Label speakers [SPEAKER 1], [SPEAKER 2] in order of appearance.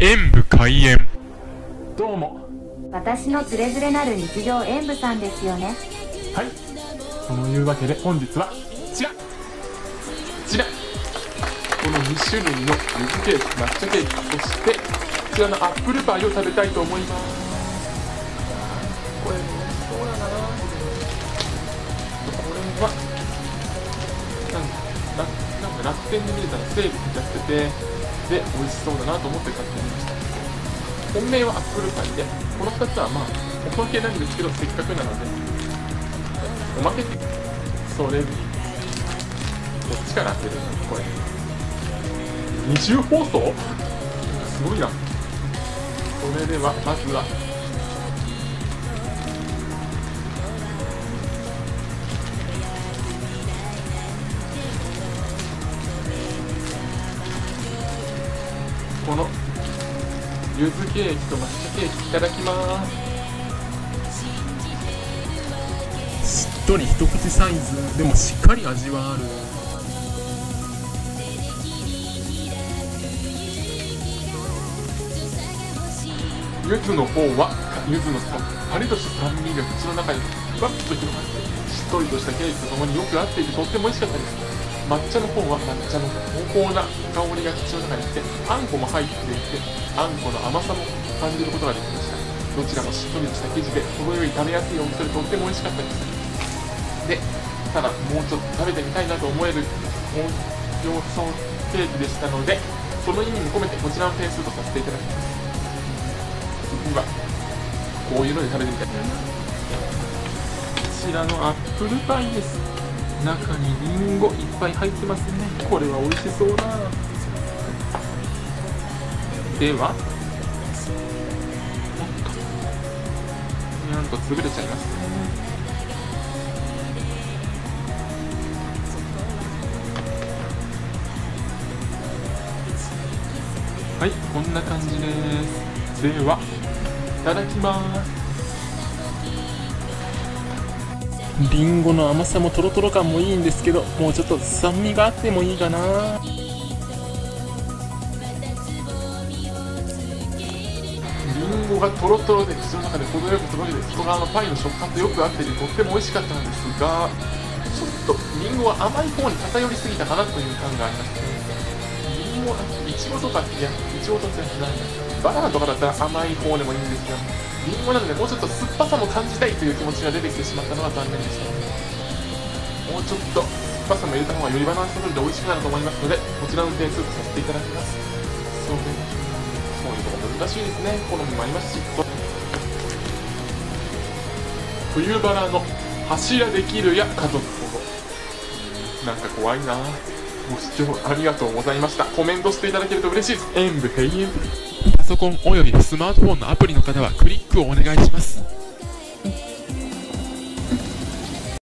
[SPEAKER 1] 演武開演。どうも。
[SPEAKER 2] 私のつれづれなる日常演武さんですよね。
[SPEAKER 1] はい。そのいうわけで本日はこちらこの2種類のゆずケーキ、抹茶ケーキ、そしてこちらのアップルパイを食べたいと思います。これ美味しそうだな。これはなんか楽天で見れたらセールやってて、で美味しそうだなと思って買ってみました。本命はアップルパイで、この2つはまあおまけなんですけど、せっかくなのでおまけってそれどっちから当てるのこれ二重包装すごいな。それではまずはこのゆずケーキと抹茶ケーキいただきます。しっとり一口サイズでもしっかり味はある。ゆずの方はゆずのさっぱりとした酸味が口の中にふわっと広がって、しっとりとしたケーキとともによく合っていてとっても美味しかったです。抹茶の方は抹茶の濃厚な香りが口の中に来て、あんこも入っていて、あんこの甘さも感じることができました。どちらもしっとりとした生地で程よい食べやすい大きさでとっても美味しかったです。で、ただもうちょっと食べてみたいなと思える洋装ケーキでしたので、その意味も込めてこちらの点数とさせていただきます。次はこういうので食べてみたいと思います。こちらのアップルパイです。中にリンゴいっぱい入ってますね。これは美味しそうだ。ではなんと潰れちゃいますね。はい、こんな感じです。ではいただきます。リンゴの甘さもトロトロ感もいいんですけど、もうちょっと酸味があってもいいかな。リンゴがトロトロで口の中で程よくとろけて、外側のパイの食感とよく合っていてとっても美味しかったんですが、ちょっとリンゴは甘い方に偏りすぎたかなという感がありまして、リンゴいちごとかいちごとってなんだ、バナナとかだったら甘い方でもいいんですが、リンゴなのでもうちょっと酸っぱさも感じたいという気持ちが出てきてしまったのが残念でした。もうちょっと酸っぱさも入れた方がよりバランスが取れて美味しくなると思いますので、こちらの点数とさせていただきます。そういうところ難しいですね。好みもありますし、冬バラの柱できるや家族ほど、なんか怖いな。ご視聴ありがとうございました。コメントしていただけると嬉しいです。演武閉園。パソコンおよびスマートフォンのアプリの方はクリックをお願いします。